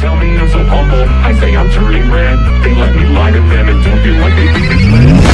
tell me I'm so humble, I say I'm turning red. They let me lie to them and don't feel like they think it's lit.